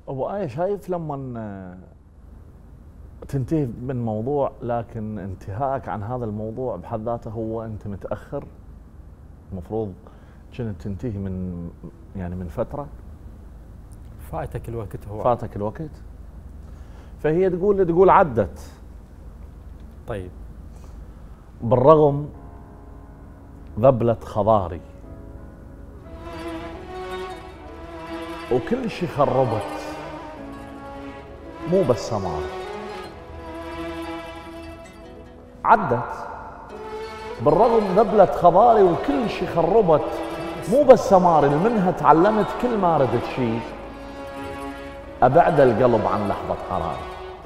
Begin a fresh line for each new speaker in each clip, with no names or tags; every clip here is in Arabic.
ابو آية شايف لما تنتهي من موضوع، لكن انتهائك عن هذا الموضوع بحد ذاته هو انت متاخر. المفروض كنت تنتهي من فتره.
فاتك الوقت، هو
فاتك الوقت. فهي تقول عدت.
طيب،
بالرغم ذبلة خضاري وكل شي خربت، مو بس سمار. عدت بالرغم ذبلة خضاري وكل شي خربت، مو بس سماري. منها تعلمت كل ما ردت شي أبعد القلب عن لحظة قراري.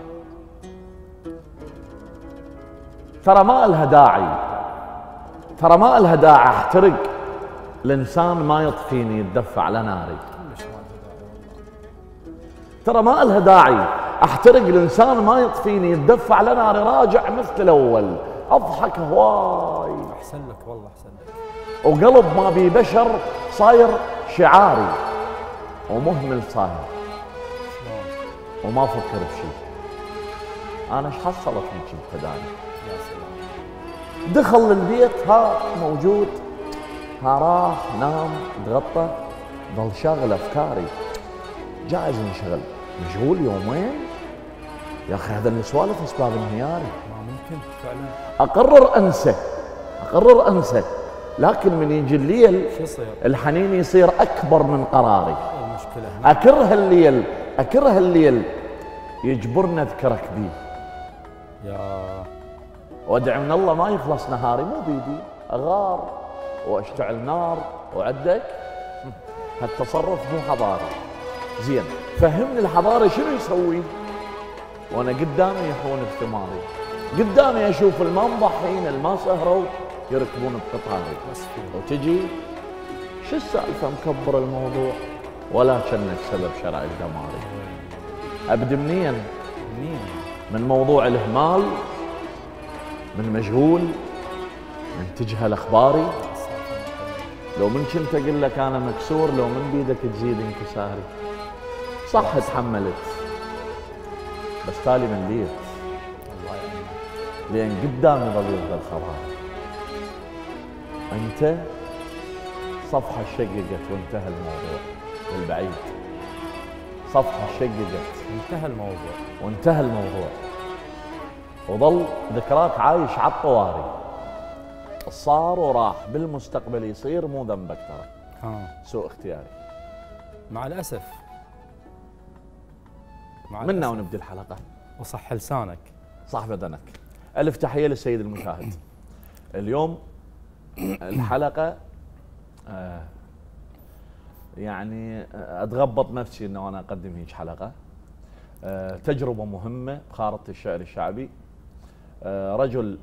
ترى ما إلها داعي، ترى ما إلها داعي احترق الإنسان ما يطفيني يتدفى على ناري. ترى ما إلها داعي احترق الإنسان ما يطفيني يتدفى على ناري. راجع مثل الأول أضحك هواي.
أحسن لك والله، أحسن لك.
وقلب ما بي بشر صاير شعاري، ومهمل صاير وما فكر بشي. أنا ايش حصلت من شي تداني؟
يا سلام.
دخل البيت، ها موجود، ها راح نام تغطى، ظل شاغل افكاري. جائز انشغل، مشغول يومين يا اخي. هذا السوالف اسباب انهياري.
ما ممكن فعلا.
اقرر انسى، لكن من يجي الليل
شو يصير؟
الحنين يصير اكبر من قراري.
المشكله
اكره الليل يجبرني اذكرك بيه.
يا
وادعي من الله ما يخلص نهاري. مو بيدي اغار واشتعل نار وعدك. هالتصرف مو حضاري. زين، فهمني الحضاري شنو يسوي وانا قدامي يحون بثماري، قدامي اشوف المنضحين الما سهروا يركبون بقطاري. وتجي شو السالفه مكبر الموضوع ولا كأنك سبب شرع دماري. ابدي منين؟ من موضوع الاهمال، من مشغول، من تجهل اخباري. لو من كنت اقول لك انا مكسور، لو من بيدك تزيد انكساري. صح تحملت، بس تالي مليت.
الله يعينك.
لان قدامي ظل يفضل خباري. انت صفحه شققت وانتهى الموضوع بالبعيد. صفحه شققت
انتهى الموضوع
وظل ذكراك عايش على الطواري. صار وراح، بالمستقبل يصير، مو ذنبك ترى. سوء اختياري
مع الاسف.
منا ونبدي الحلقه.
وصح لسانك
صح بدنك. الف تحيه للسيد المشاهد. اليوم الحلقه اتغبط نفسي انه انا اقدم هيك حلقه. تجربه مهمه بخارطه الشعر الشعبي. رجل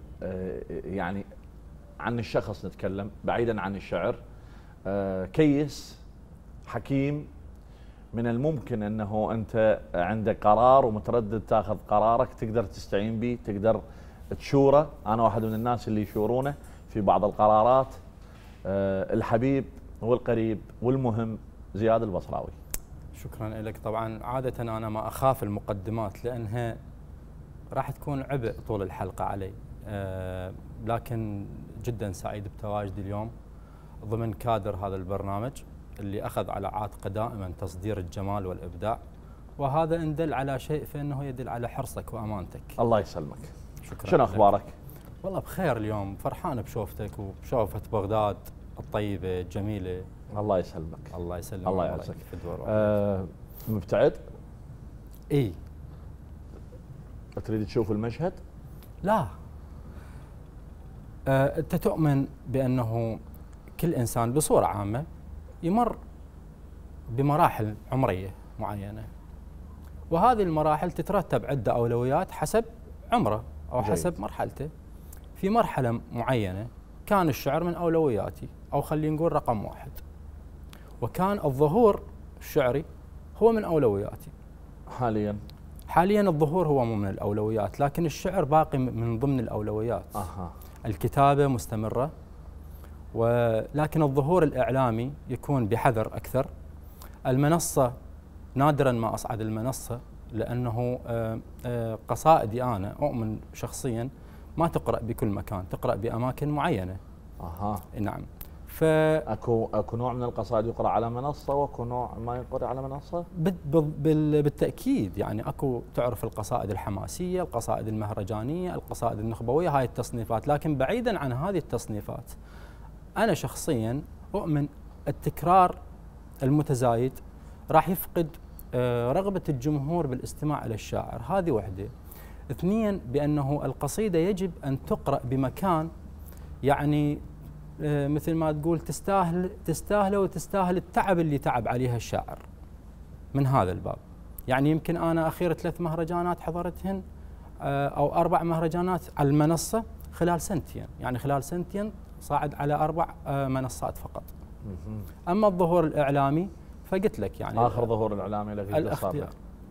عن الشخص نتكلم بعيدا عن الشعر. كيس حكيم. من الممكن انه انت عندك قرار ومتردد تاخذ قرارك، تقدر تستعين به، تقدر تشوره. انا واحد من الناس اللي يشورونه في بعض القرارات. الحبيب والقريب والمهم زياد البصراوي.
شكرا لك. طبعا عاده انا ما اخاف المقدمات لانها راح تكون عبء طول الحلقه علي. لكن جدا سعيد بتواجدي اليوم ضمن كادر هذا البرنامج اللي أخذ على عاتقه دائما تصدير الجمال والإبداع، وهذا إن دل على شيء فإنه يدل على حرصك وأمانتك.
الله يسلمك.
شكرا.
شنو أخبارك؟
والله بخير اليوم، فرحان بشوفتك وبشوفة بغداد الطيبة الجميلة.
الله يسلمك.
الله يسلمك.
الله يعزك. مبتعد؟
إي.
تريد تشوف المشهد؟
لا. أنت تؤمن بأنه كل إنسان بصورة عامة يمر بمراحل عمرية معينة، وهذه المراحل تترتب عدة أولويات حسب عمره أو حسب مرحلته. في مرحلة معينة كان الشعر من أولوياتي، أو خلينا نقول رقم واحد، وكان الظهور الشعري هو من أولوياتي. حاليا الظهور هو مو من الأولويات، لكن الشعر باقي من ضمن الأولويات. الكتابة مستمرة، ولكن الظهور الإعلامي يكون بحذر أكثر. المنصة نادرا ما أصعد المنصة، لأنه قصائدي أنا أؤمن شخصيا ما تقرأ بكل مكان، تقرأ بأماكن معينة.
اها
نعم.
اكو نوع من القصائد يقرأ على منصة، واكو نوع ما يقرأ على منصة؟
بالتأكيد، يعني اكو تعرف القصائد الحماسية، القصائد المهرجانية، القصائد النخبوية، هاي التصنيفات. لكن بعيدا عن هذه التصنيفات أنا شخصيا أؤمن التكرار المتزايد راح يفقد رغبة الجمهور بالاستماع إلى الشاعر، هذه وحدة. اثنين، بأنه القصيدة يجب أن تقرأ بمكان يعني مثل ما تقول تستاهل وتستاهل التعب اللي تعب عليها الشاعر. من هذا الباب يعني يمكن أنا أخير 3 مهرجانات حضرتهن أو 4 مهرجانات على المنصة خلال سنتين، يعني خلال سنتين صاعد على 4 منصات فقط. أما الظهور الإعلامي فقلت لك يعني
آخر ظهور الإعلامي لك
الاختيار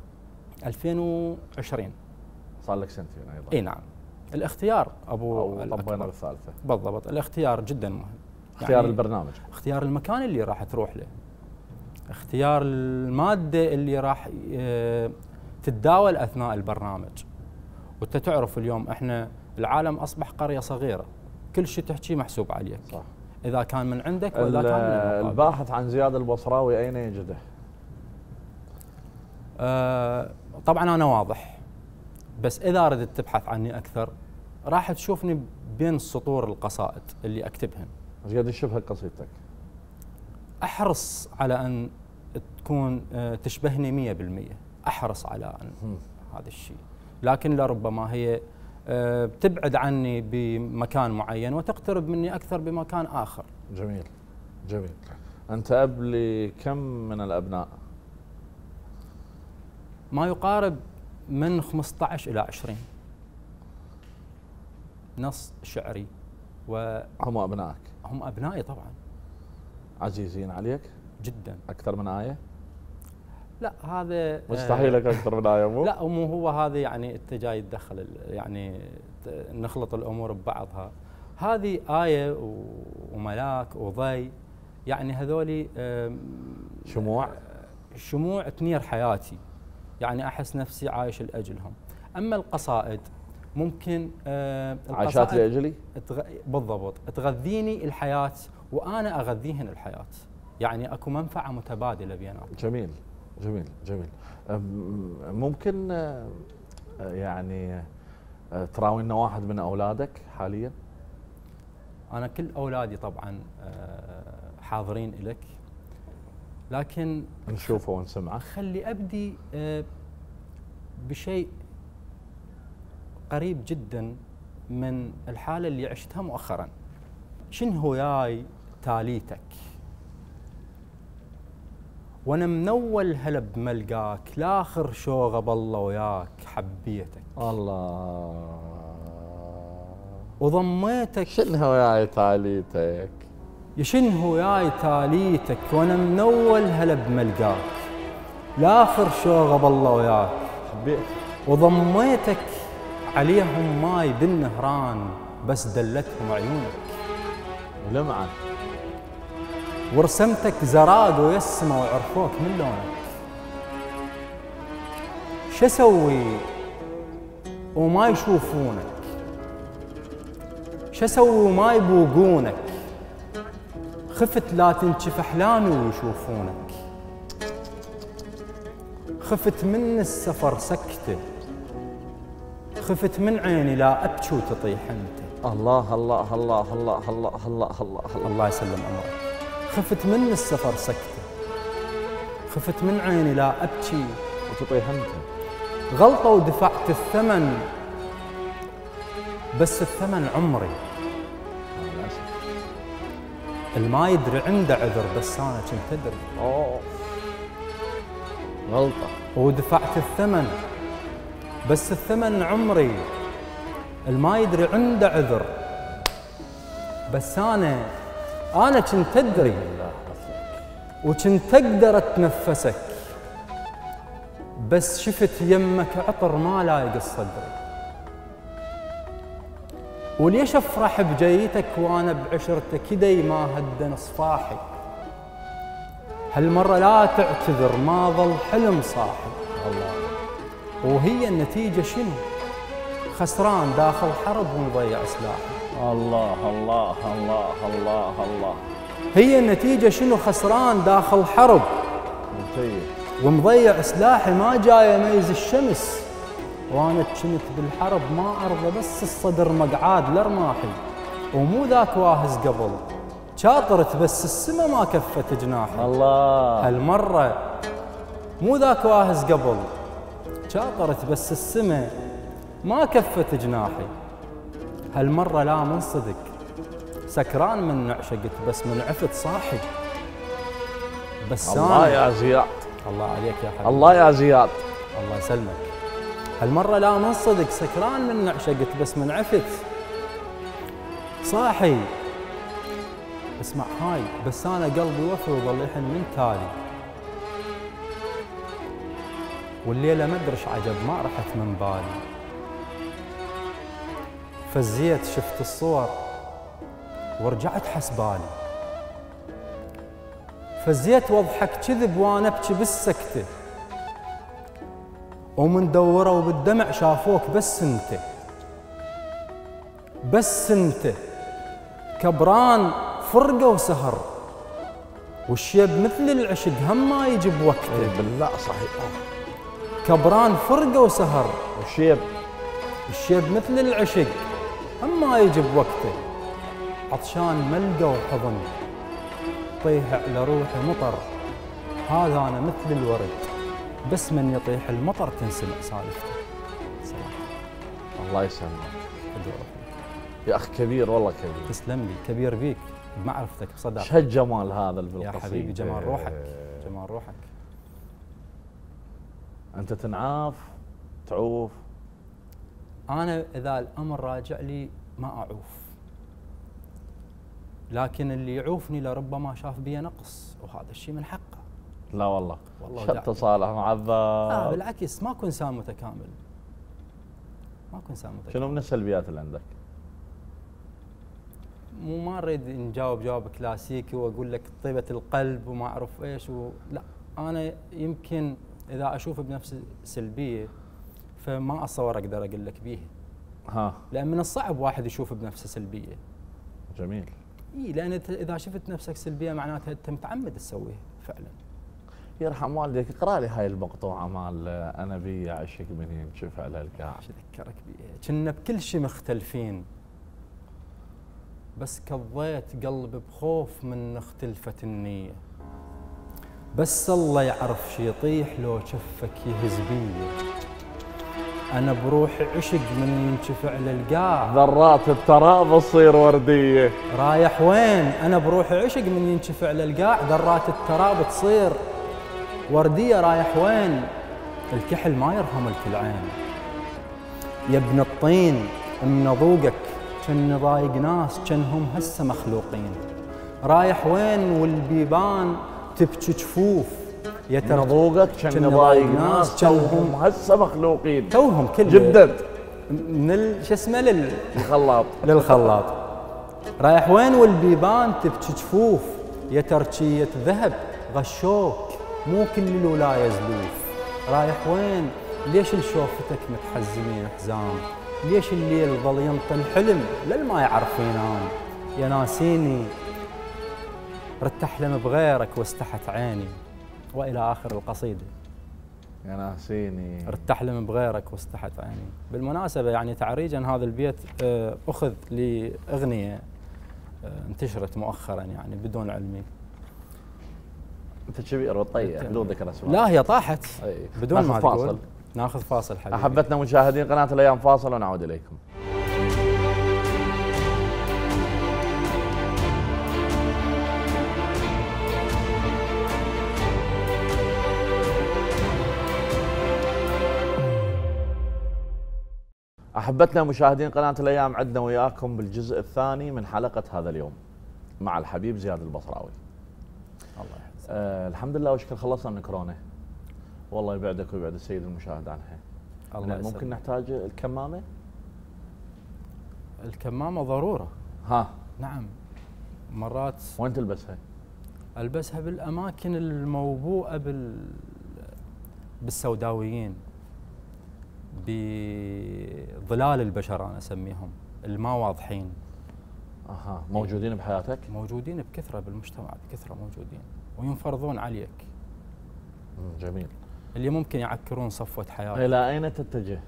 2020،
صار لك سنتين أيضا.
اي نعم. الاختيار
طبينا بالثالثة
بالضبط. الاختيار جدا مهم،
اختيار
يعني
البرنامج،
اختيار المكان اللي راح تروح له، اختيار المادة اللي راح تتداول أثناء البرنامج. وانت تعرف اليوم احنا العالم أصبح قرية صغيرة، كل شيء تحكيه محسوب عليك، صح. إذا كان من عندك وإذا كان من
الباحث عن زياد البصراوي أين يجده؟
طبعا أنا واضح، بس إذا ردت تبحث عني أكثر راح تشوفني بين سطور القصائد اللي أكتبهن.
ايش قد يشبهك قصيدتك؟
أحرص على أن تكون تشبهني 100%، أحرص على أن هذا الشيء، لكن لربما هي بتبعد عني بمكان معين وتقترب مني أكثر بمكان آخر.
جميل جميل. أنت أب لكم من الأبناء؟
ما يقارب من 15 إلى 20 نص شعري.
هم أبنائك؟
هم أبنائي طبعا.
عزيزين عليك؟
جدا.
أكثر من آية؟
لا هذا
مستحيل أكثر من آية مو؟
لا مو هو هذا، يعني أنت جاي تدخل يعني نخلط الأمور ببعضها. هذه آية وملاك وضي، يعني هذولي شموع تنير حياتي، يعني أحس نفسي عايش لأجلهم. أما القصائد ممكن
عاشات لأجلي؟
بالضبط، تغذيني الحياة وأنا أغذيهن الحياة، يعني أكو منفعة متبادلة بيناتنا.
جميل جميل جميل. ممكن يعني تراوينا واحد من أولادك حاليا؟
أنا كل أولادي طبعا حاضرين إلك، لكن
نشوفه ونسمعه.
خلي أبدي بشيء قريب جدا من الحالة اللي عشتها مؤخرا. شنو ياي تاليتك وانا منول هلا بملقاك، لاخر شوغه بالله وياك حبيتك
الله
وضميتك.
شنو ياي تاليتك،
يا شنو ياي تاليتك وانا منول هلا بملقاك، لاخر شوغه بالله وياك
حبيتك
وضميتك. عليهم ماي بالنهران بس دلتهم عيونك
ولمعا،
ورسمتك زراد ويسمى وعرفوك من لونك. شو اسوي وما يشوفونك، شو اسوي وما يبوقونك، خفت لا تنشف احلامي ويشوفونك. خفت من السفر سكته، خفت من عيني لا ابكي وتطيح انت.
الله الله الله الله الله الله الله
الله يسلم امرك. خفت من السفر سكته، خفت من عيني لا ابكي
وتطيح انت.
غلطه ودفعت الثمن، بس الثمن عمري. الما يدري عنده عذر بس انا كنت ادري.
اوه غلطه
ودفعت الثمن، بس الثمن عمري. الما يدري عنده عذر بس انا كنت ادري، وكنت اقدر اتنفسك، بس شفت يمك عطر ما لايق الصدر. وليش افرح بجيتك وانا بعشرتك كدي ما هدن صفاحي. هالمرة لا تعتذر، ما ظل حلم صاحي.
الله.
وهي النتيجة شنو؟ خسران داخل حرب ومضيع سلاحي.
الله الله الله الله الله.
هي النتيجة شنو؟ خسران داخل حرب ومضيع سلاحي. ما جاي اميز الشمس وانا كنت بالحرب، ما ارضى بس الصدر مقعاد لرماحي. ومو ذاك واهز قبل، شاطرت بس السما ما كفت جناحي.
الله.
هالمرة مو ذاك واهز قبل، شاطرت بس السما ما كفت جناحي. هالمرة لا من صدق، سكران من نعشقت بس من عفت صاحي. بس
الله يا زياد.
الله عليك يا حبيبي.
الله يا زياد.
الله يسلمك. هالمرة لا من صدق، سكران من نعشقت بس من عفت صاحي. اسمع هاي، بس انا قلبي وفي وظل يحن من تالي. والليلة ما ادري ايش عجب ما رحت من بالي. فزيت شفت الصور ورجعت حسبالي. فزيت واضحك كذب وانا ابكي بالسكته. ومن دوروا بالدمع شافوك بس انت، بس انت. كبران فرقه وسهر، والشيب مثل العشق هم ما يجي بوقته.
بالله صحيح.
كبران فرقه وسهر،
والشيب
الشيب مثل العشق هم ما يجي بوقته. عطشان ملقى وحضن، طيح على روحي مطر. هذا انا مثل الورد، بس من يطيح المطر تنسمع سالفته.
الله يسلمك يا اخ، كبير والله كبير.
تسلم لي، كبير بيك بمعرفتك بصدق.
شو هالجمال هذا اللي بالقصيدة
يا حبيبي، جمال روحك، جمال روحك.
انت تنعاف تعوف.
انا اذا الامر راجع لي ما اعوف، لكن اللي يعوفني لربما شاف بي نقص، وهذا الشيء من حقه.
لا والله
والله
صالح معذب.
لا بالعكس، ما اكون انسان متكامل، ما اكون انسان متكامل.
شنو من السلبيات اللي عندك؟
ما نريد نجاوب جواب كلاسيكي واقول لك طيبة القلب وما اعرف ايش لا، انا يمكن اذا اشوف بنفسي سلبيه فما اتصور اقدر اقول لك بيه. لان من الصعب واحد يشوف بنفسه سلبيه.
جميل.
اي، لان اذا شفت نفسك سلبيه معناتها انت متعمد تسويها فعلا.
يرحم والديك اقرا لي هاي المقطوعه مال انا بي اعشق من ينشف على القاع.
ايش اذكرك بيها؟ كنا بكل شيء مختلفين، بس قضيت قلب بخوف من اختلفت النيه. بس الله يعرف شي يطيح لو شفك يهز بيه. انا بروحي عشق من ينشف على القاع.
ذرات التراب تصير ورديه.
رايح وين؟ انا بروحي عشق من ينشف على القاع. ذرات التراب تصير ورديه. رايح وين؟ الكحل ما يرهم الكلعين. يا ابن الطين من ذوقك كن ضايق ناس كنهم هسه مخلوقين. رايح وين والبيبان تبكي جفوف.
يا ترى ذوقك كن ضايق ناس توهم هسه مخلوقين.
توهم كل
جبدت
من شو اسمه
للخلاط.
للخلاط. رايح وين والبيبان تبكي جفوف. يا تركية ذهب غشوك مو كل الولاية زلوف. رايح وين؟ ليش لشوفتك متحزنين حزام؟ ليش الليل ظل ينطي الحلم للما يعرف ينام؟ يا ناسيني ردت احلم بغيرك واستحت عيني. والى اخر القصيده.
يا ناسيني
ردت احلم بغيرك واستحت عيني. بالمناسبه يعني تعريجا هذا البيت اخذ لاغنيه انتشرت مؤخرا يعني بدون علمي.
انت كبير وطيع بدون ذكر اسماء.
لا هي طاحت بدون ما
تقول.
فاصل. ناخذ فاصل حبيبي.
احبتنا مشاهدين قناه الايام، فاصل ونعود اليكم. احبتنا مشاهدين قناه الايام، عدنا وياكم بالجزء الثاني من حلقه هذا اليوم مع الحبيب زياد البصراوي.
الله يحفظك.
الحمد لله وشكر خلصنا من كورونا. والله يبعدك ويبعد السيد المشاهد عنها.
الله يسلمك.
ممكن نحتاج الكمامه؟
الكمامه ضروره.
ها.
نعم. مرات
وين تلبسها؟
ألبسها بالأماكن الموبوءة بالسوداويين، بظلال البشر أنا أسميهم، الما واضحين.
اها، موجودين بحياتك؟
موجودين بكثرة بالمجتمع، بكثرة موجودين وينفرضون عليك.
جميل.
اللي ممكن يعكرون صفوة حياتك.
إلى أين تتجه؟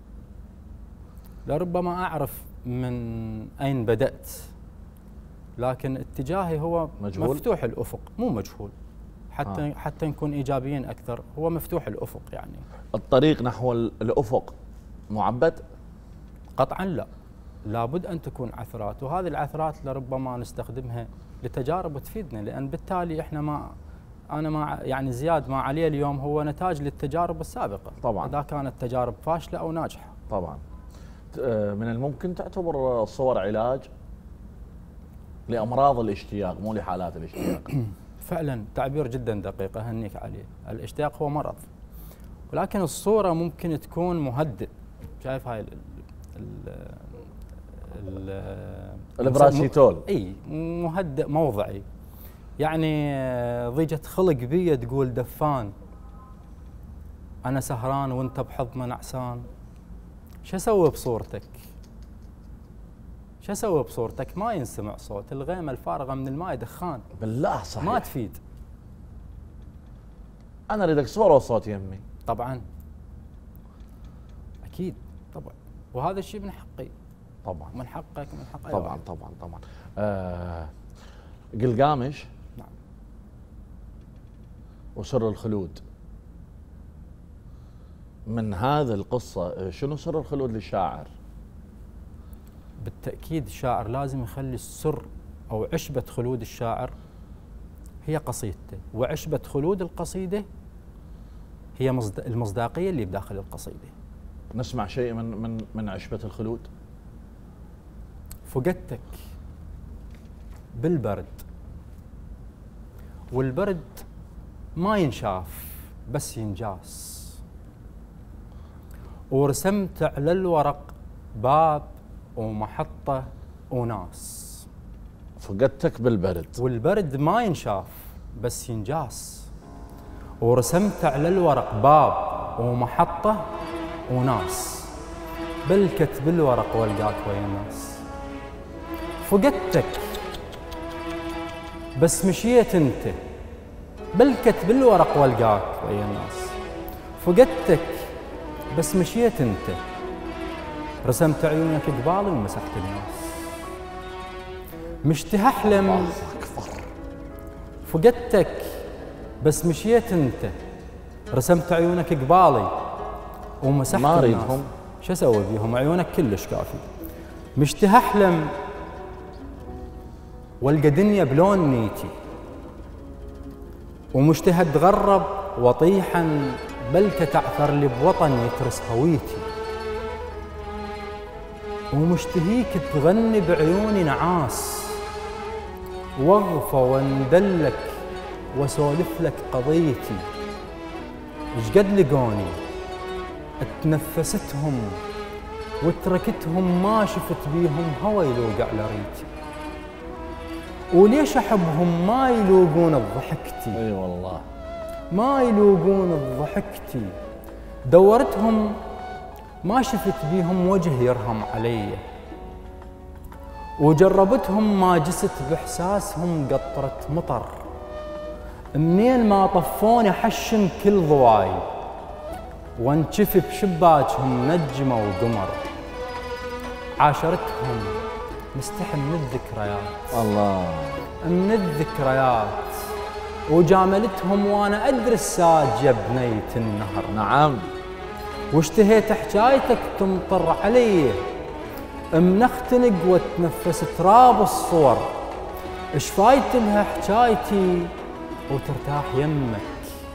لربما أعرف من أين بدأت، لكن اتجاهي هو
مجهول؟
مفتوح الأفق، مو مجهول، حتى نكون إيجابيين أكثر، هو مفتوح الأفق يعني.
الطريق نحو الأفق معبد؟
قطعا لا، لابد أن تكون عثرات، وهذه العثرات لربما نستخدمها لتجارب تفيدنا، لأن بالتالي إحنا يعني زياد ما عليه اليوم هو نتاج للتجارب السابقة
طبعا،
إذا كانت تجارب فاشلة أو ناجحة.
طبعا. من الممكن تعتبر الصور علاج لأمراض الاشتياق مو لحالات الاشتياق؟
فعلا تعبير جدا دقيق، أهنيك عليه. الاشتياق هو مرض، ولكن الصورة ممكن تكون مهدئ. شايف هاي
البراسيتول؟
اي، مهدئ موضعي، يعني ضيجة خلق بي تقول دفان، أنا سهران وأنت بحضن نعسان. شو أسوي بصورتك؟ شو أسوي بصورتك؟ ما ينسمع صوت، الغيمة الفارغة من الماء دخان.
بالله صحيح،
ما تفيد.
أنا أريدك صورة وصوت يمي.
طبعا أكيد طبعا، وهذا الشيء من حقي
طبعا،
من حقك ومن حق أي
طبعا
واحد.
طبعا طبعا. قلقامش
نعم.
وسر الخلود، من هذه القصة شنو سر الخلود للشاعر؟
بالتأكيد الشاعر لازم يخلي السر أو عشبة خلود الشاعر هي قصيدته، وعشبة خلود القصيدة هي المصداقية اللي بداخل القصيدة.
نسمع شيء من عشبة الخلود.
فقدتك بالبرد، والبرد ما ينشاف بس ينجاس، ورسمت على الورق باب ومحطة وناس.
فقدتك بالبرد،
والبرد ما ينشاف بس ينجاس، ورسمت على الورق باب ومحطة وناس، بلكت بالورق والقاك ويا الناس. فقدتك بس مشيت انت، بلكت بالورق والقاك ويا الناس. فقدتك بس مشيت انت، رسمت عيونك قبالي ومسحت الناس. مشتهى احلم، فقدتك بس مشيت انت، رسمت عيونك قبالي ومسحت
ما
الناس.
اريدهم،
شو اسوي بيهم؟ عيونك كلش كافي. مشتهى احلم والقى دنيا بلون نيتي، ومشتهى اتغرب وطيحا بلكة تعثر لي بوطن يترس هويتي. ومشتهيك تغني بعيوني نعاس، واغفى واندلك واسولف لك قضيتي. ايش قد لقوني اتنفستهم وتركتهم، ما شفت بيهم هوى يلوق على ريتي. وليش احبهم ما يلوقون بضحكتي؟
اي والله
ما يلوقون بضحكتي. دورتهم ما شفت بيهم وجه يرهم علي، وجربتهم ما جست باحساسهم قطرة مطر. منين ما طفوني حشم كل ضواي، وانشف بشباكهم نجمة وقمر. عاشرتهم مستحي من الذكريات،
الله
من الذكريات. وجاملتهم وانا ادري الساجة بنية النهر.
نعم.
واشتهيت حكايتك تمطر علي، منختنق واتنفس تراب الصور. اش فايت لها حكايتي وترتاح يمك.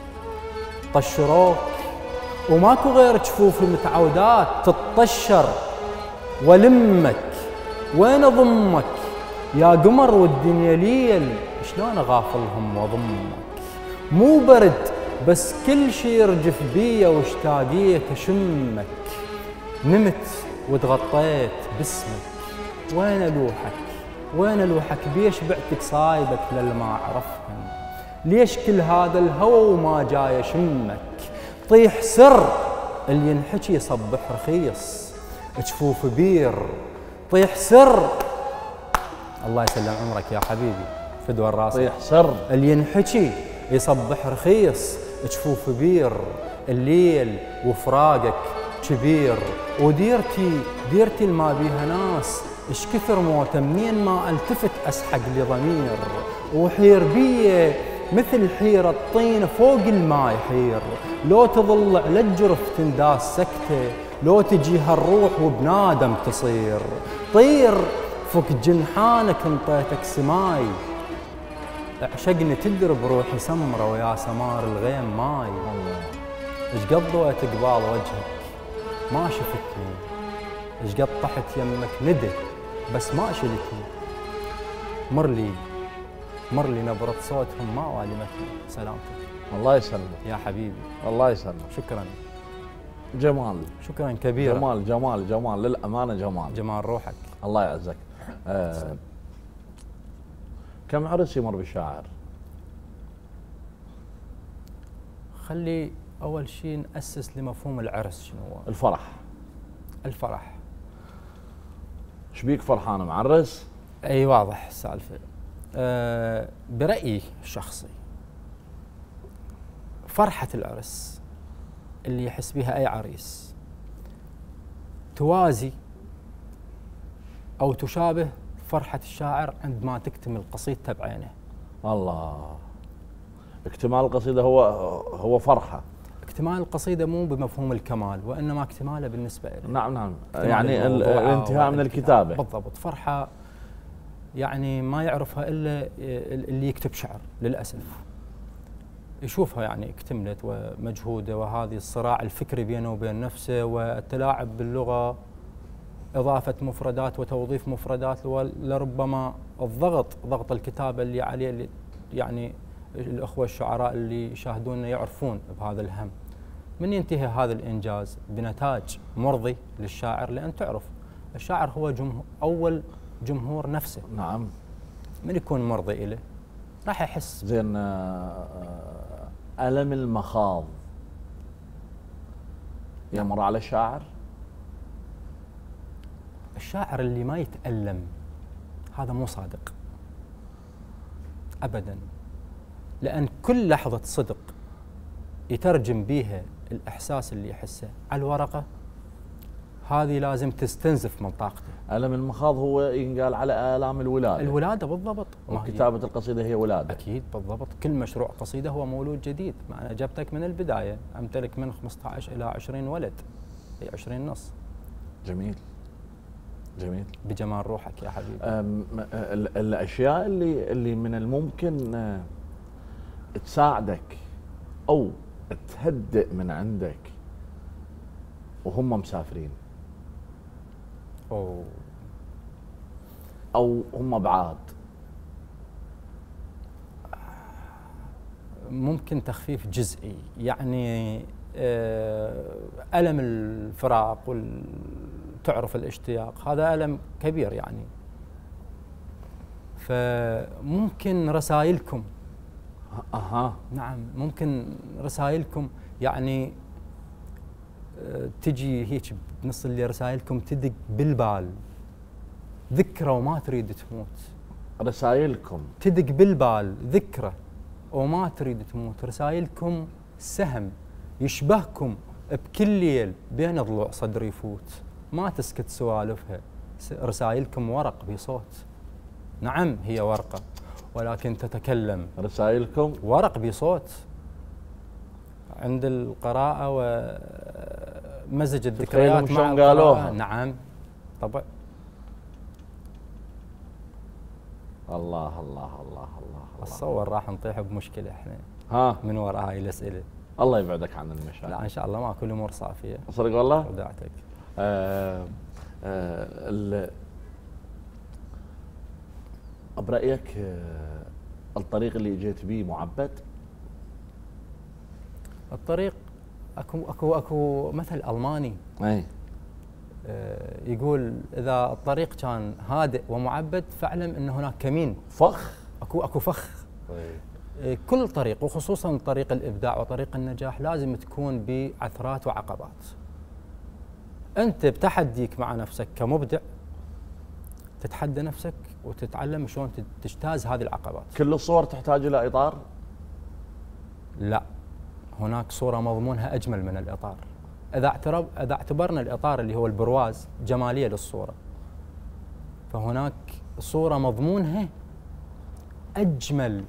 طشروك وماكو غير جفوفي متعودات تتطشر، ولمك وين اضمك يا قمر والدنيا ليل. شلون اغافلهم واضمك؟ مو برد بس كل شي يرجف بيا واشتاقيك اشمك. نمت وتغطيت باسمك، وين الوحك وين الوحك؟ بيش بعتك صايبك للما اعرفهم. ليش كل هذا الهوى وما جاي شمك؟ طيح سر اللي ينحكي يصبح رخيص، جفوف بير طيح سر. الله يسلم عمرك يا حبيبي فدوى الراس.
طيح سر
اللي ينحكي يصبح رخيص، جفوف بير الليل وفراقك كبير. وديرتي الما بيها ناس، اش كثر موته منين ما التفت اسحق لي ضمير. وحير بيه مثل حيرة الطين فوق الماء يحير، لو تظل على الجرف تنداس سكته، لو تجي هالروح وبنادم تصير. طير فك جنحانك انطيتك سماي، عشقني تدري بروحي سمرة ويا سمار الغيم ماي. ايش قد ضويت قبال وجهك ما شفتني، ايش قد طحت يمك ندى بس ما شلتني. مر لي نبرة صوتهم ما والمتني. سلامتك.
الله يسلمك
يا حبيبي.
الله يسلمك.
شكرا.
جمال.
شكرا كبيرا.
جمال للأمانة
جمال روحك.
الله يعزك. كم عرس يمر بالشاعر؟
خلي أول شيء نأسس لمفهوم العرس شنو هو؟ الفرح.
ايش بيك فرحان معرس؟
اي واضح السالفة. برأيي الشخصي فرحة العرس اللي يحس بها أي عريس توازي أو تشابه فرحة الشاعر عندما تكتمل قصيدته بعينه.
الله. اكتمال القصيدة هو فرحة.
اكتمال القصيدة مو بمفهوم الكمال، وإنما اكتماله بالنسبة له.
نعم. يعني الانتهاء من الكتابة.
بالضبط. فرحة يعني ما يعرفها إلا اللي يكتب شعر للأسف. يشوفها يعني اكتملت ومجهودة، وهذه الصراع الفكري بينه وبين نفسه والتلاعب باللغة، إضافة مفردات وتوظيف مفردات، ولربما ضغط الكتابة اللي عليه، اللي يعني الأخوة الشعراء اللي يشاهدوننا يعرفون بهذا الهم. من ينتهي هذا الإنجاز بنتاج مرضي للشاعر، لأن تعرف الشاعر هو أول جمهور نفسه.
نعم.
من يكون مرضي إليه راح يحس.
زين. ألم المخاض يمر على الشاعر؟
الشاعر اللي ما يتألم هذا مو صادق أبداً، لأن كل لحظة صدق يترجم بيها الإحساس اللي يحسه على الورقة، هذه لازم تستنزف من طاقته.
ألم المخاض هو ينقال على آلام الولادة.
بالضبط.
وكتابة القصيدة هي ولادة.
أكيد بالضبط. كل مشروع قصيدة هو مولود جديد. أنا جبتك من البداية، أمتلك من 15 إلى 20 ولد، أي 20 نص.
جميل.
بجمال روحك يا حبيبي.
الأشياء اللي من الممكن تساعدك أو تهدئ من عندك وهم مسافرين أو هم بعاد.
ممكن تخفيف جزئي، يعني ألم الفراق تعرف الاشتياق هذا ألم كبير يعني. فممكن رسائلكم. نعم ممكن رسائلكم يعني تجي هيك بنص اللي رسائلكم تدق بالبال، ذكرى وما تريد تموت.
رسائلكم
تدق بالبال ذكرى وما تريد تموت. رسائلكم سهم يشبهكم بكل ليل بين ضلوع صدر يفوت، ما تسكت سوالفها. رسائلكم ورق بصوت. نعم هي ورقة ولكن تتكلم.
رسائلكم
ورق بصوت عند القراءة ومزج الذكريات مع القراءة. نعم طبعا.
الله الله الله الله.
اتصور راح نطيح بمشكلة احنا من وراء هاي الأسئلة.
الله يبعدك عن المشاكل.
لا ان شاء الله ماكو الامور صافية.
صدق والله؟
وداعتك.
برأيك الطريق اللي جيت به معبد؟
الطريق اكو مثل الماني يقول اذا الطريق كان هادئ ومعبد فاعلم ان هناك كمين.
فخ.
اكو فخ. كل طريق وخصوصا طريق الإبداع وطريق النجاح لازم تكون بعثرات وعقبات. أنت بتحديك مع نفسك كمبدع تتحدى نفسك وتتعلم شلون تجتاز هذه العقبات.
كل الصور تحتاج إلى إطار؟
لا، هناك صورة مضمونها أجمل من الإطار. إذا اعتبرنا الإطار اللي هو البرواز جمالية للصورة، فهناك صورة مضمونها أجمل.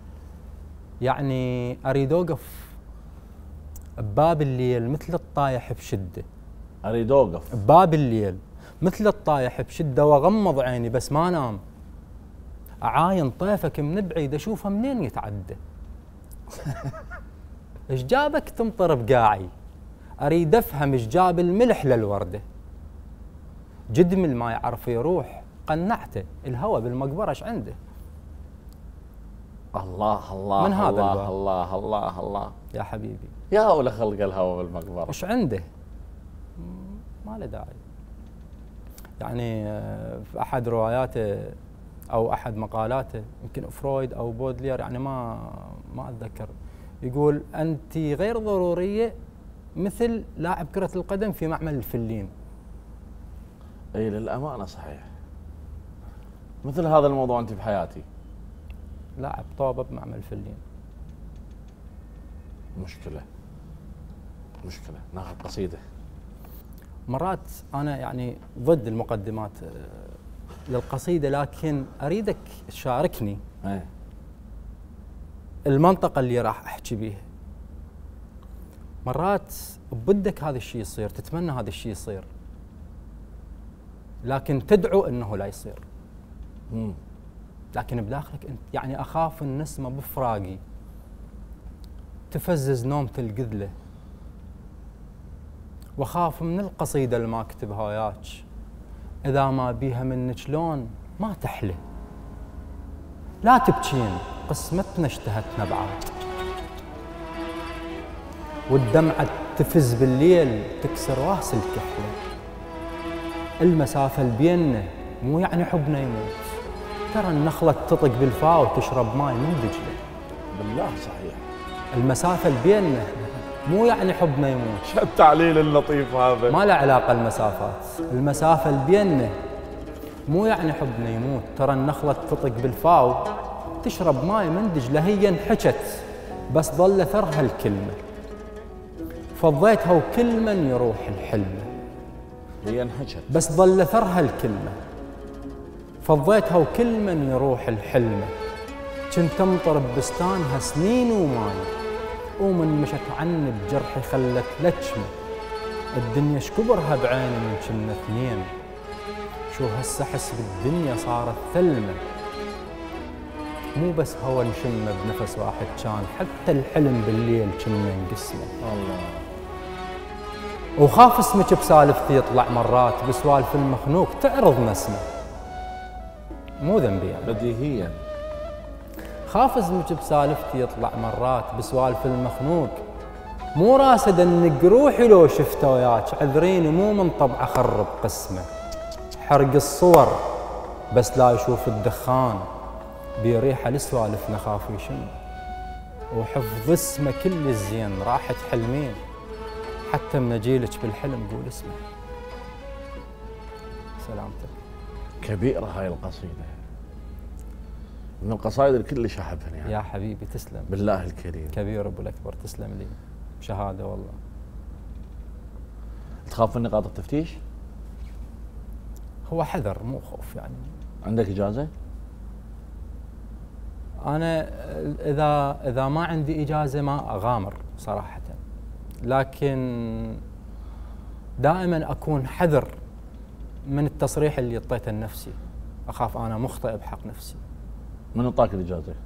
يعني أريد أوقف بباب الليل مثل الطايح بشدة،
أريد أوقف
بباب الليل مثل الطايح بشدة وأغمض عيني بس ما أنام، أعاين طيفك من بعيد أشوفه منين يتعدى. إيش جابك تمطر بقاعي؟ أريد أفهم إيش جاب الملح للوردة. جدمل ما يعرف يروح قنعته، الهوى بالمقبرة إيش عنده؟
الله الله
من هذا
الله
الباب.
الله الله الله
يا حبيبي
يا أولى خلق الهوى بالمقبرة.
إيش عنده؟ ما له داعي. يعني في أحد رواياته أو أحد مقالاته يمكن فرويد أو بودلير، يعني ما أتذكر، يقول أنت غير ضرورية مثل لاعب كرة القدم في معمل الفلين.
اي للأمانة صحيح. مثل هذا الموضوع أنت بحياتي.
لاعب طوبة بمعمل الفلين.
مشكلة. ناخذ قصيدة.
مرات أنا يعني ضد المقدمات للقصيدة، لكن أريدك تشاركني
ايه
المنطقة اللي راح أحكي بيها. مرات بدك هذا الشيء يصير، تتمنى هذا الشيء يصير، لكن تدعو أنه لا يصير. لكن بداخلك أنت يعني أخاف النسمة بفراقي تفزز نومة القذلة، وأخاف من القصيدة اللي ما أكتبها وياك إذا ما بيها منك لون ما تحلى. لا تبكين قسمتنا اشتهتنا بعد، والدمعة تفز بالليل تكسر راس الكحلة. المسافة اللي بيننا مو يعني حبنا يموت، ترى النخلة تطق بالفا وتشرب ماي من دجلة.
بالله صحيح.
المسافة اللي بيننا مو يعني حبنا يموت.
شو التعليل اللطيف هذا؟
ما له علاقة المسافات. المسافة اللي بيننا مو يعني حبنا يموت، ترى النخلة تطق بالفاو تشرب ماي من دجلة. هي انحكت بس ظل ثرها الكلمة، فضيتها وكل من يروح الحلمة.
هي انحكت
بس ظل ثرها الكلمة، فضيتها وكل من يروح الحلمة. كنت امطر ببستانها سنين وماي، ومن مشت عني بجرحي خلت لجمة. الدنيا شكبرها بعيني من كنا اثنين، شو هسه احس بالدنيا صارت ثلمة. مو بس هوا نشمه بنفس واحد كان، حتى الحلم بالليل كنا نقسمه.
الله.
وخاف اسمك بسالفتي يطلع مرات بسوالف المخنوق تعرض نسمه. مو ذنبي يعني.
بديهيا.
خاف اسمك بسالفتي يطلع مرات بسوالف المخنوق، مو راسد انك روحي لو شفته وياك. عذريني مو من طبع اخرب قسمه، حرق الصور بس لا يشوف الدخان، بريحه لسوالفنا خاف يشم. وحفظ اسمه كل الزين راحت حلمين، حتى من اجيلك بالحلم قول اسمه. سلامتك.
كبيرة هاي القصيدة، من القصائد الكل شحبها يعني.
يا حبيبي تسلم.
بالله الكريم.
كبير ابو الاكبر، تسلم لي. شهاده والله.
تخاف من نقاط التفتيش؟
هو حذر مو خوف يعني.
عندك اجازة؟
انا اذا ما عندي اجازه ما اغامر صراحه، لكن دائما اكون حذر من التصريح اللي اعطيته لنفسي. اخاف انا مخطئ بحق نفسي.
من اعطاك الاجازة؟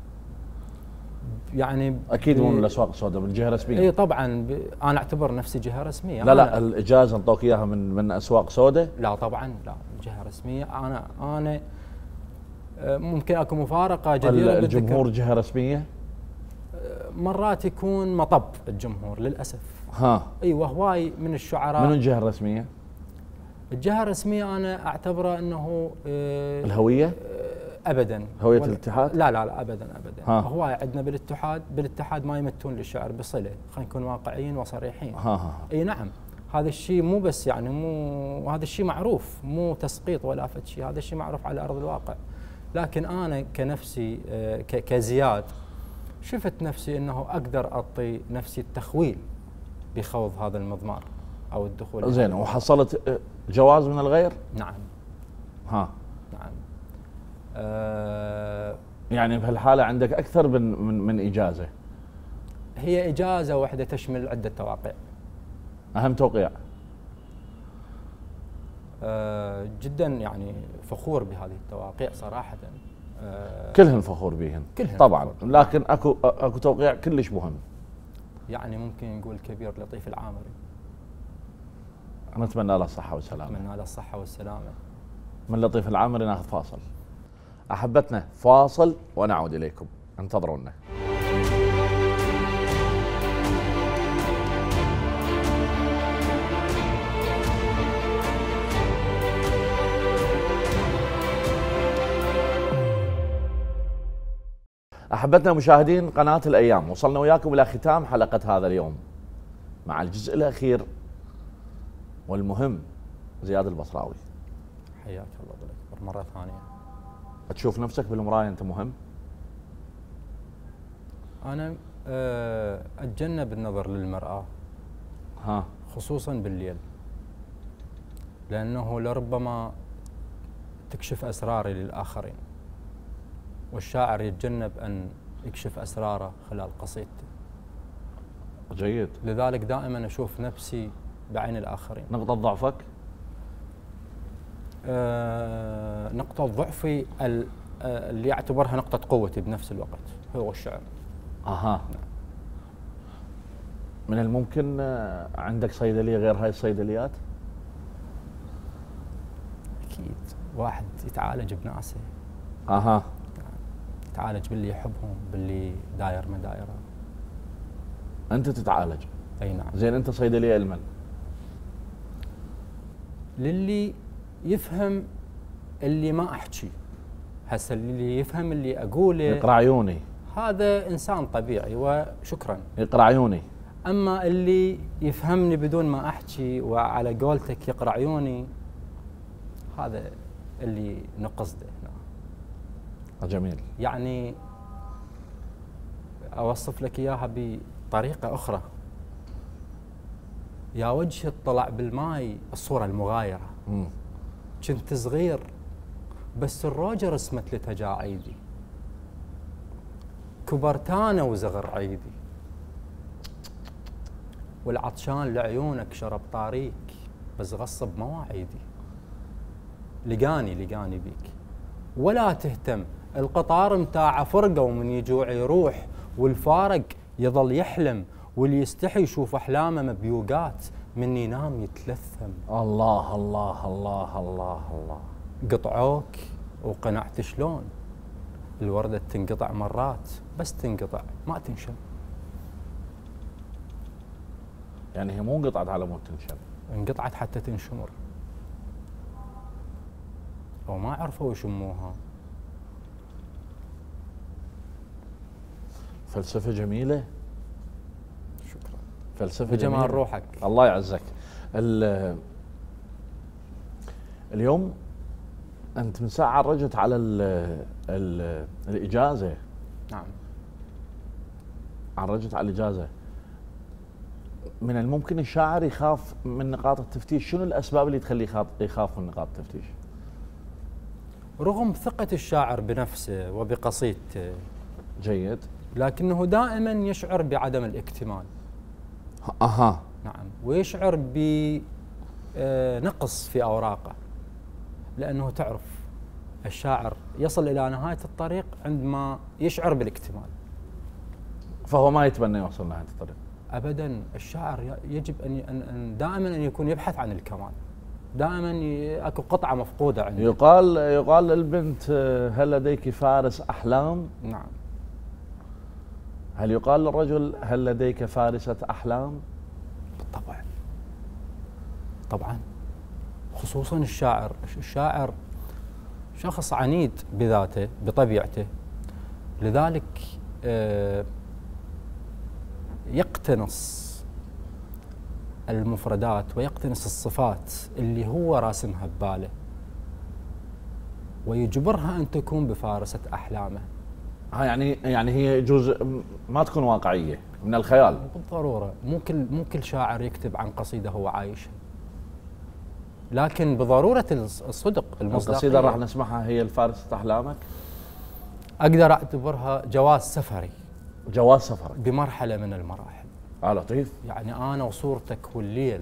يعني
اكيد مو من الاسواق السوداء، من جهة رسمية.
اي طبعا انا اعتبر نفسي جهه رسميه.
لا الاجازة انطوك اياها من اسواق سوداء؟
لا طبعا لا، جهه رسميه. انا ممكن اكو مفارقه جديره.
الجمهور جهة رسمية؟
مرات يكون مطب الجمهور للاسف. ايوه هواي من الشعراء.
من الجهة الرسمية؟
الجهه الرسميه انا اعتبره انه
الهوية؟
ابدا
هويه الاتحاد؟
لا لا لا ابدا ابدا.
ها.
هواي عندنا بالاتحاد ما يمتون للشعر بصله، خلينا نكون واقعيين وصريحين. اي نعم، هذا الشيء مو بس يعني مو هذا الشيء معروف، مو تسقيط ولا فد شيء، هذا الشيء معروف على ارض الواقع. لكن انا كنفسي كزياد شفت نفسي انه اقدر اعطي نفسي التخويل بخوض هذا المضمار او الدخول.
زين، وحصلت جواز من الغير؟
نعم.
ها.
نعم.
يعني بهالحاله عندك اكثر من اجازه؟
هي اجازه واحده تشمل عده توقيع.
اهم توقيع؟
جدا يعني فخور بهذه التواقيع صراحه.
كلهن فخور بهن
كلهن
طبعا،
فخور.
لكن اكو توقيع كلش مهم.
يعني ممكن نقول كبير لطيف العامري.
نتمنى له الصحه والسلامه.
نتمنى له الصحه والسلامه.
من لطيف العامري ناخذ فاصل. احبتنا فاصل ونعود اليكم، انتظرونا. احبتنا مشاهدين قناه الايام، وصلنا وياكم الى ختام حلقه هذا اليوم مع الجزء الاخير والمهم. زياد البصراوي،
حياك الله بالاكبر مره ثانيه.
تشوف نفسك بالمرايه انت مهم؟
انا اتجنب النظر للمراه،
ها،
خصوصا بالليل، لانه لربما تكشف اسراري للاخرين، والشاعر يتجنب ان يكشف اسراره خلال قصيدته.
جيد.
لذلك دائما اشوف نفسي بعين الاخرين.
نقطه ضعفك؟
نقطه ضعفي اللي اعتبرها نقطه قوتي بنفس الوقت هو الشعر.
اها. من الممكن عندك صيدليه غير هاي الصيدليات؟
اكيد، واحد يتعالج بناسه.
اها.
يتعالج باللي يحبهم، باللي داير ما دايره.
انت تتعالج؟
اي نعم.
زين، انت صيدليه لمن؟
للي يفهم اللي ما احكي. هسه اللي يفهم اللي اقوله
يقرا عيوني،
هذا انسان طبيعي وشكرا.
يقرا عيوني.
اما اللي يفهمني بدون ما احكي وعلى قولتك يقرا عيوني، هذا اللي نقصده هنا.
جميل.
يعني اوصف لك اياها بطريقه اخرى. يا وجه الطلع بالماي الصوره المغايره. كنت صغير بس الروجة رسمت لتجاعيدي، كبرت انا وزغر عيدي، والعطشان لعيونك شرب طاريك بس غصب مواعيدي. لقاني بيك ولا تهتم، القطار متاعه فرقه ومن يجوع يروح، والفارق يظل يحلم، واللي يستحي يشوف احلامه مبيوقات، من ينام يتلثم.
الله الله الله الله الله.
قطعوك وقنعت شلون؟ الوردة تنقطع مرات بس تنقطع ما تنشم.
يعني هي مو انقطعت على مود تنشم،
انقطعت حتى تنشمر، او ما عرفوا يشموها.
فلسفة جميلة.
شكرا.
فلسفة
بجمال
جميلة.
روحك.
الله يعزك. اليوم أنت من ساعة رجت على الإجازة.
نعم.
عرجت على الإجازة. من الممكن الشاعر يخاف من نقاط التفتيش، شنو الأسباب اللي تخليه يخاف من نقاط التفتيش؟
رغم ثقة الشاعر بنفسه وبقصيدته.
جيد.
لكنه دائما يشعر بعدم الاكتمال.
أها.
نعم، ويشعر بنقص في أوراقه، لأنه تعرف الشاعر يصل إلى نهاية الطريق عندما يشعر بالاكتمال.
فهو ما يتمنى يوصل نهاية الطريق
أبدا. الشاعر يجب أن دائما أن يكون يبحث عن الكمال، دائما اكو قطعة مفقودة عنده.
يقال للبنت هل لديك فارس أحلام؟
نعم.
هل يقال للرجل هل لديك فارسة أحلام؟
بالطبع. طبعا. خصوصا الشاعر شخص عنيد بذاته بطبيعته، لذلك يقتنص المفردات ويقتنص الصفات اللي هو راسمها بباله ويجبرها أن تكون بفارسة أحلامه.
يعني هي جزء ما تكون واقعية، من الخيال.
بالضرورة مو كل شاعر يكتب عن قصيدة هو عايشها، لكن بضرورة الصدق المصداقية.
القصيدة راح نسمعها هي الفارسة أحلامك؟
أقدر أعتبرها جواز سفري.
جواز سفرك
بمرحلة من المراحل.
لطيف.
يعني أنا وصورتك والليل،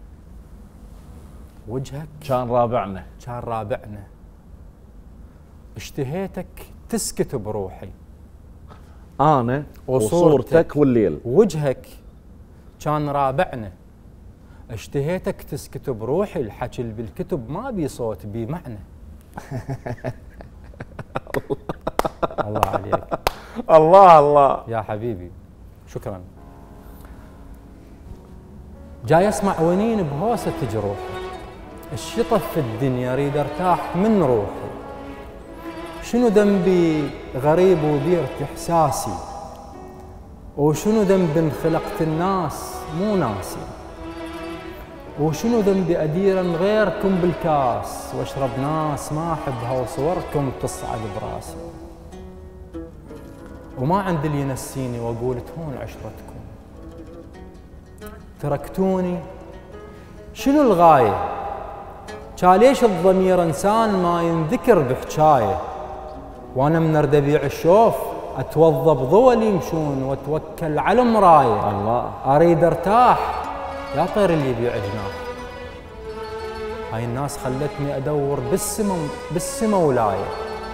وجهك
كان رابعنا،
اشتهيتك تسكت بروحي.
أنا وصورتك والليل،
وجهك كان رابعنا، اشتهيتك تسكت بروحي. الحكي اللي بالكتب ما بي صوت بي معنى. الله عليك.
الله
يا حبيبي، شكرا. جاي اسمع ونين بهوسة جروحي، الشطف في الدنيا اريد ارتاح من روحي. شنو ذنبي غريب وديرت احساسي، وشنو ذنبي انخلقت الناس مو ناسي، وشنو ذنبي اديرا غيركم بالكاس، واشرب ناس ما احبها وصوركم تصعد براسي. وما عندي اللي ينسيني واقول تهون عشرتكم، تركتوني شنو الغاية؟ ليش الضمير انسان ما ينذكر بحجايه، وانا من ارد ابيع الشوف اتوظف ضول يمشون واتوكل على مرايه.
الله،
اريد ارتاح يا طير اللي يبيع جناح. هاي الناس خلتني ادور بالسما ولايه،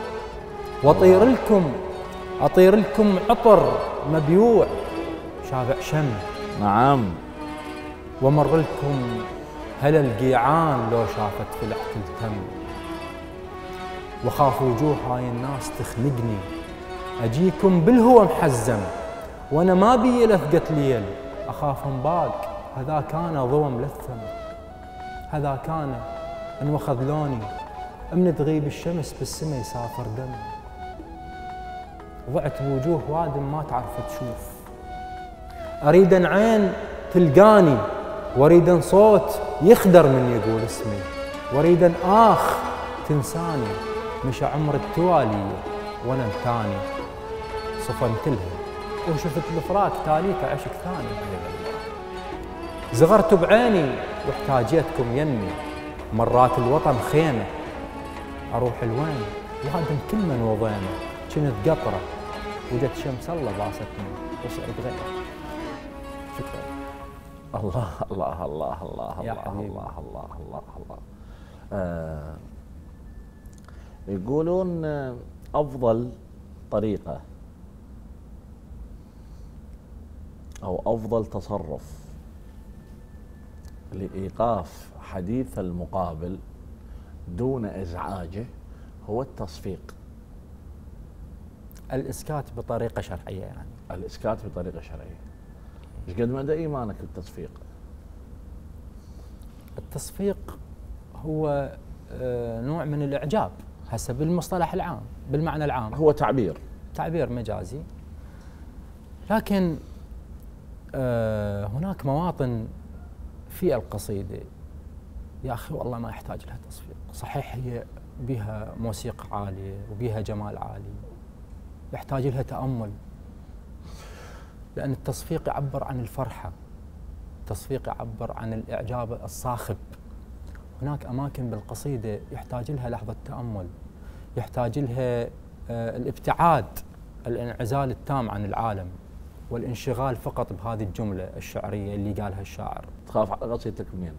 واطير لكم عطر مبيوع شابع شم.
نعم.
ومر لكم هلا القيعان لو شافت فلح تلتم. وخاف وجوه هاي الناس تخنقني، اجيكم بالهوى محزم، وانا ما بي لثقة ليل اخاف انباق. هذا كان ضوى ملثم، هذا كان ان وخذلوني من تغيب الشمس بالسما يسافر دم. ضعت بوجوه وادم ما تعرف تشوف، اريد ان عين تلقاني، واريد ان صوت يخدر من يقول اسمي، واريد ان اخ تنساني. مشى عمر التوالي وانا انتاني، صفنت لها وشفت الفراق تاليته عشق ثاني. زغرت بعيني واحتاجيتكم يمي، مرات الوطن خيمه اروح الوين وادم كل من وضيمه. كنت قطره وجت شمس الله باستني وصعد غيره. شكرا.
الله الله الله الله
يا
الله
حبيبي.
الله الله الله الله. يقولون أفضل طريقة أو أفضل تصرف لإيقاف حديث المقابل دون إزعاجه هو التصفيق.
الإسكات بطريقة شرعية. يعني
الإسكات بطريقة شرعية. ايش قد مدى إيمانك بالتصفيق؟
التصفيق هو نوع من الإعجاب حسب المصطلح العام، بالمعنى العام
هو تعبير
مجازي. لكن هناك مواطن في القصيدة يا أخي والله ما يحتاج لها تصفيق. صحيح هي بها موسيقى عالية وبها جمال عالي، يحتاج لها تأمل، لأن التصفيق يعبر عن الفرحة، التصفيق يعبر عن الإعجاب الصاخب. هناك أماكن بالقصيدة يحتاج لها لحظة تأمل، يحتاج لها الابتعاد، الانعزال التام عن العالم، والانشغال فقط بهذه الجملة الشعرية اللي قالها الشاعر.
تخاف على قصيدتك منين؟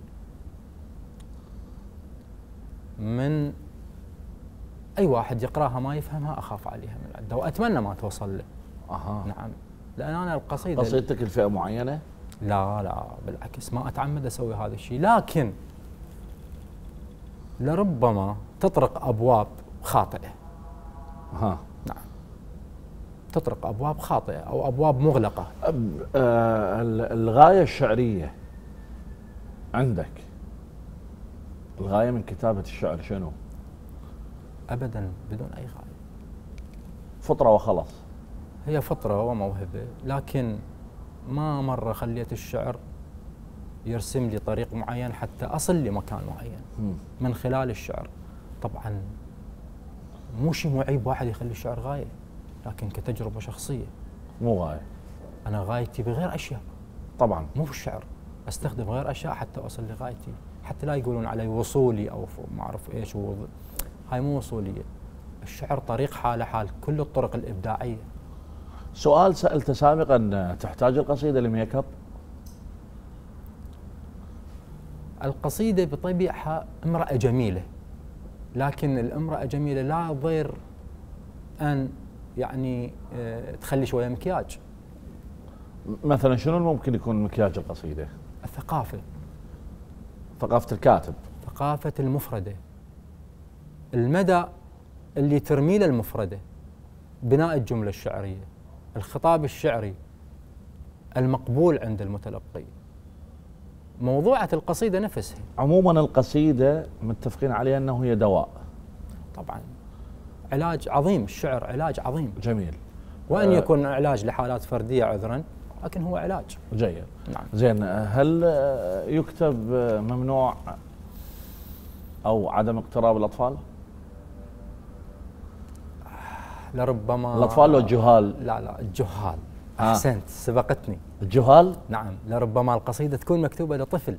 من أي واحد يقراها ما يفهمها أخاف عليها من عنده، وأتمنى ما توصل له. نعم، لأن أنا القصيدة
قصيدتك الفئة معينة؟
لا بالعكس، ما أتعمد أسوي هذا الشيء، لكن لربما تطرق أبواب خاطئة. نعم، تطرق أبواب خاطئة أو أبواب مغلقة.
الغاية الشعرية عندك، الغاية من كتابة الشعر شنو؟
أبدا بدون أي غاية.
فطرة وخلاص.
هي فطرة وموهبة، لكن ما مرة خليت الشعر يرسم لي طريق معين حتى أصل لمكان معين من خلال الشعر. طبعا مو شيء معيب واحد يخلي الشعر غاية، لكن كتجربة شخصية.
مو غاية.
أنا غايتي بغير أشياء
طبعا.
مو في الشعر، أستخدم غير أشياء حتى أوصل لغايتي، حتى لا يقولون علي وصولي أو ما أعرف إيش. هاي مو وصولية. الشعر طريق حاله حال كل الطرق الإبداعية.
سؤال سألته سابقا، تحتاج القصيدة لميك اب؟
القصيدة بطبيعها امرأة جميلة، لكن الامرأة جميلة لا ضير أن يعني تخلي شوية مكياج.
مثلا شنو ممكن يكون مكياج القصيدة؟
الثقافة،
ثقافة الكاتب،
ثقافة المفردة، المدى اللي ترميله المفردة، بناء الجملة الشعرية، الخطاب الشعري المقبول عند المتلقي، موضوعة القصيدة نفسها.
عموما القصيدة متفقين عليها أنه هي دواء.
طبعا علاج عظيم، الشعر علاج عظيم.
جميل.
وأن يكون علاج لحالات فردية عذرا، لكن هو علاج.
جيد.
نعم.
زين، هل يكتب ممنوع أو عدم اقتراب الأطفال؟
لربما
الأطفال والجهال؟
لا الجهال. أحسنت، سبقتني.
الجهال؟
نعم، لربما القصيدة تكون مكتوبة لطفل،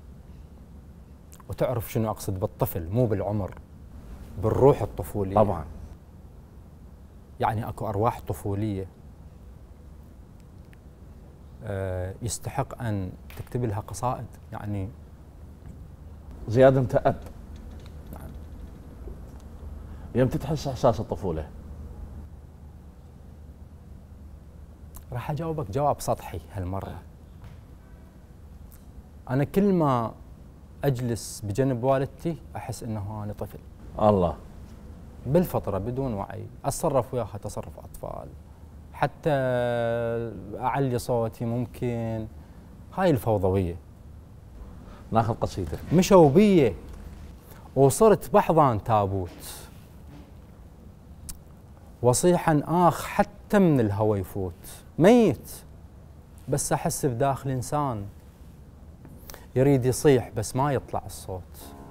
وتعرف شنو أقصد بالطفل، مو بالعمر، بالروح الطفولية.
طبعا.
يعني أكو أرواح طفولية يستحق أن تكتب لها قصائد. يعني
زياد أنت أب.
نعم.
يمتى تحس إحساس الطفولة؟
راح أجاوبك جواب سطحي هالمرة. أنا كل ما أجلس بجنب والدتي أحس إنه أنا طفل.
الله.
بالفطرة بدون وعي أتصرف وياها تصرف أطفال، حتى أعلي صوتي ممكن. هاي الفوضوية.
ناخذ قصيدة.
مشوبية وصرت بحضان تابوت، وصيحا آخ حتى من الهوى يفوت. ميت بس أحس بداخل إنسان يريد يصيح بس ما يطلع الصوت.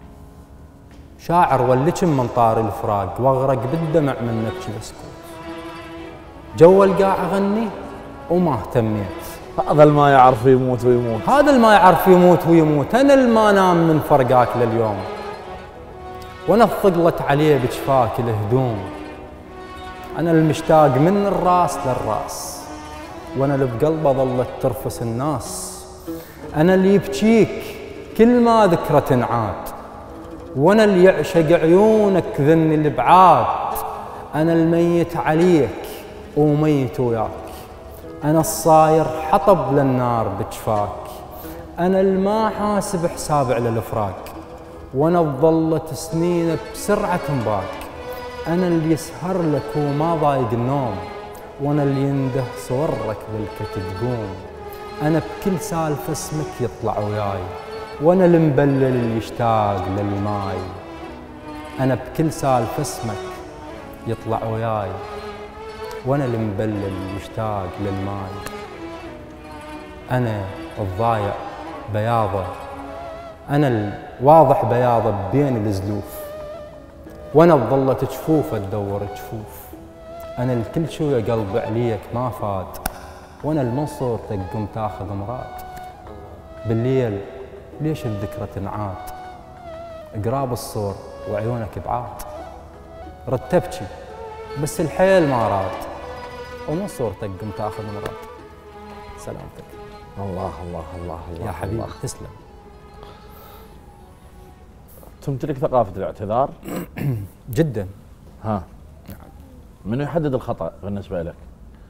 شاعر ولجم من طار الفراق، واغرق بالدمع من نبكي بسكوت. جو القاع أغني وما اهتميت.
هذا الما يعرف يموت ويموت.
هذا الما يعرف يموت ويموت. أنا الما نام من فرقاك لليوم، وأنا الثقلت عليه بجفاك الهدوم. أنا المشتاق من الراس للراس، وأنا اللي بقلبه ظلت ترفس الناس. أنا اللي يبكيك كل ما ذكرى تنعاد، وأنا اللي يعشق عيونك ذني البعاد. أنا الميت عليك وميت وياك، أنا الصاير حطب للنار بجفاك. أنا الما حاسب حساب على الفراق، وأنا ظلت سنين بسرعة مباك. أنا اللي يسهر لك وما ضايق النوم، وأنا اللي ينده صورك بالكت تقوم. أنا بكل سالفة اسمك يطلع وياي، وأنا المبلل اللي يشتاق للماي. أنا بكل سالفة اسمك يطلع وياي، وأنا المبلل اللي يشتاق للماي. أنا الضايع بياضة، أنا الواضح بياضة بين الزلوف، وأنا بظلت جفوفة تدور جفوف. أنا الكل شوية قلبي عليك ما فاد، وأنا المنصور تقوم تاخذ مراد. بالليل ليش الذكرى تنعاد، قراب الصور وعيونك بعاد. رتبتي بس الحيل ما راد، ومن صورتك قم تاخذ مراد. سلامتك.
الله الله الله الله
يا حبيبي
الله.
تسلم.
تمتلك ثقافة الاعتذار؟
جدا.
ها.
نعم.
من يحدد الخطأ بالنسبة لك؟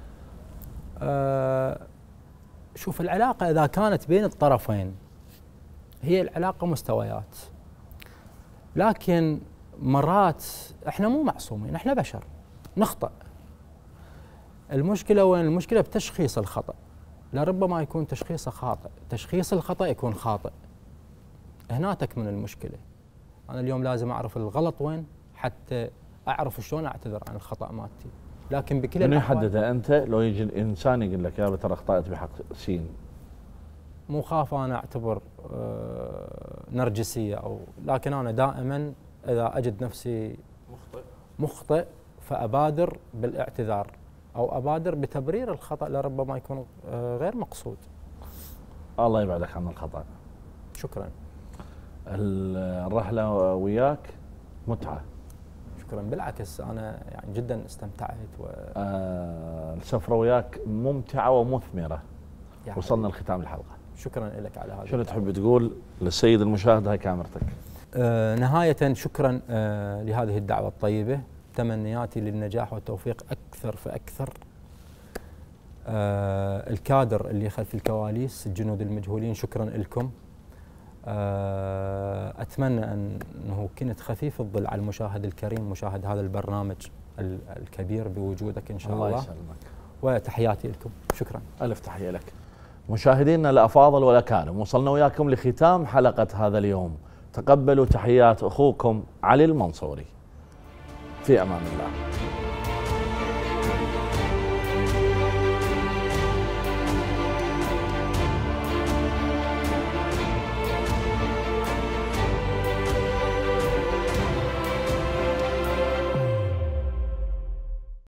شوف، العلاقة إذا كانت بين الطرفين هي العلاقة مستويات، لكن مرات احنا مو معصومين، احنا بشر نخطأ. المشكلة وين؟ المشكلة بتشخيص الخطأ. لربما يكون تشخيصه خاطئ، تشخيص الخطأ يكون خاطئ. هنا تكمن المشكلة. أنا اليوم لازم أعرف الغلط وين حتى اعرف شلون اعتذر عن الخطا مالتي. لكن بكل
من
الأحوال
يحددها انت؟ لو يجي الانسان يقول لك يا ترى اخطات بحق سين،
مو خاف انا اعتبر نرجسيه او، لكن انا دائما اذا اجد نفسي مخطئ فابادر بالاعتذار او ابادر بتبرير الخطا لربما يكون غير مقصود.
الله يبعدك عن الخطا.
شكرا.
الرحله وياك متعه.
شكرا، بالعكس انا يعني جدا استمتعت
السفره وياك ممتعه ومثمره.
يعني
وصلنا لختام الحلقه.
شكرا لك على هذا.
شنو تحب تقول للسيد المشاهد؟ هاي كاميرتك.
نهايه شكرا لهذه الدعوه الطيبه، تمنياتي للنجاح والتوفيق اكثر فاكثر. الكادر اللي خلف الكواليس، الجنود المجهولين، شكرا لكم. أتمنى أنه كنت خفيف الظل على المشاهد الكريم، مشاهد هذا البرنامج الكبير بوجودك إن شاء الله.
الله يسلمك.
وتحياتي لكم. شكرا.
ألف تحية لك. مشاهدينا الأفاضل والأكارم، وصلنا وياكم لختام حلقة هذا اليوم. تقبلوا تحيات أخوكم علي المنصوري. في أمان الله.